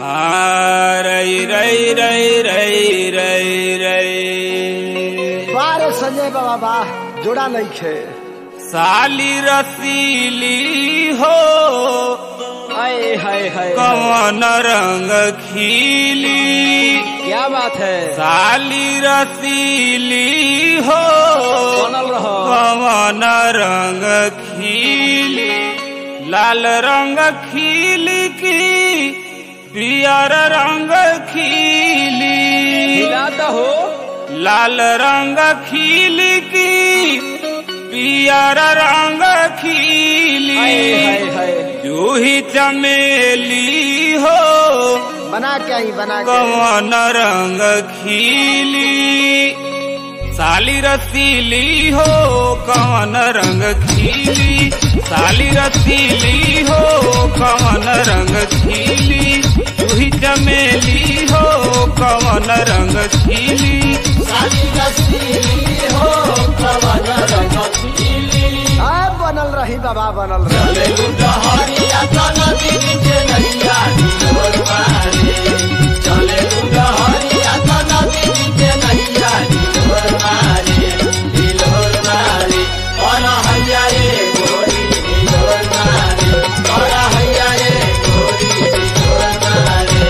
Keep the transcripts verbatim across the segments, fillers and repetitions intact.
रई रई रई रई रई रई बारे संजय बाबा बा जोड़ा नहीं खे साली रसीली हो हाय हाय हाय कौन रंग खीली क्या बात है साली रसीली हो बनल रहो कौन रंग खीली लाल रंग खीली की पियर रंग खीली हिलाता हो लाल रंग खीली की पियर रंग खीली हाय हाय जूही चमेली हो बना के आई बना के कौन रंग खीली साली रसीली हो कौन रंग खीली साली रसीली हो कौन रंग खीली जूही चमेली हो कौन रंग खीली साली रसीली हो कौन रंग खीली आ बनल रही बाबा बनल रही लुडहरिया नदी नीचे नैया ढिलोर मारे चले लुडहरिया नदी नीचे नैया ढिलोर मारे ढिलोर मारे और हैया रे गोरी ढिलोर मारे और हैया रे गोरी ढिलोर मारे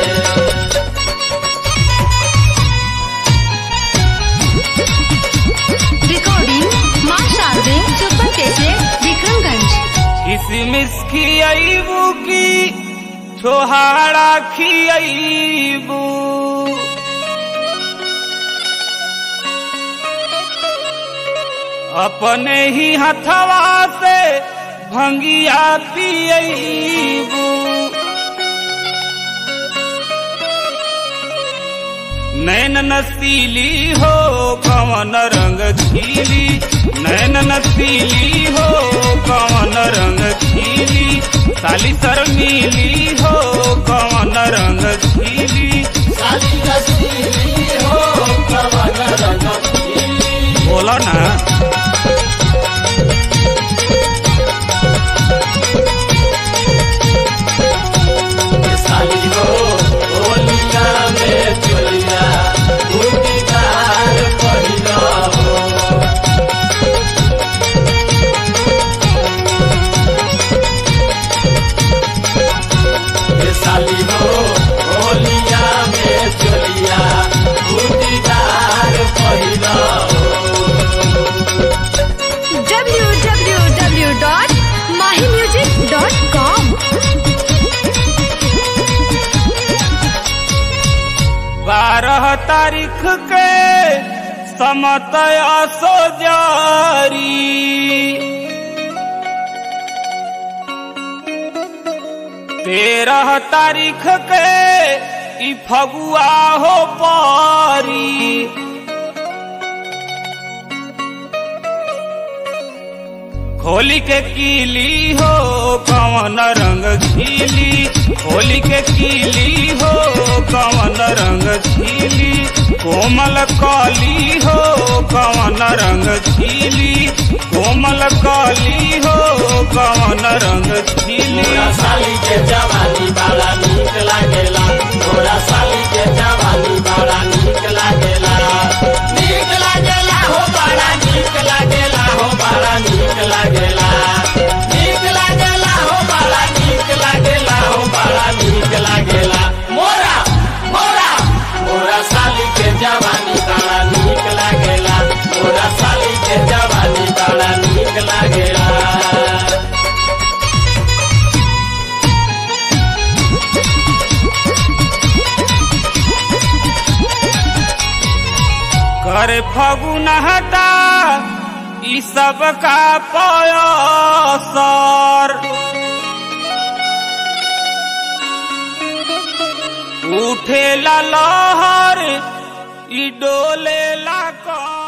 रिकॉर्डिंग मां शारदे सुपर कैसेट विक्रमगंज किसमिस खियाबू की छोहाड़ा खियाबू अपने ही हथवा से भंगिया पियबू नैन नसीली हो कौन रंग खीली नैन नसीली हो कौन रंग खीली साली शर्मीली हो कौन रंग खीली साली रसीली हो कौन रंग खीली बोला ना साली हो होलिया में चोलिया बूटीदार पहिरा हो साली हो होलिया में चोलिया बूटीदार पहिरा हो W W W dot Mahi music dot com बारह तारीख के समतय सो जारी तेरह तारीख के ई फगुआ हो पारी होली के कीली हो कौन रंग खीली होली के कीली हो कौन रंग खीली कोमल काली हो कौन रंग खीली कोमल काली हो कौन रंग खीली मोरा साली के जवानी बड़ा नीक लागेला मोरा साली के जवानी बड़ा नीक लागेला नीक लागेला हो बड़ा नीक लागेला हो बड़ा नीक लागेला नीक लागेला हो बड़ा नीक लागेला हो बड़ा नीक लागेला मोरा मोरा मोरा साली के जवानी बड़ा नीक लागेला मोरा साली के जवानी बड़ा नीक लागेला करे फगुन हटा ई सब का पयसर उठेला लहर ई डोलेला कर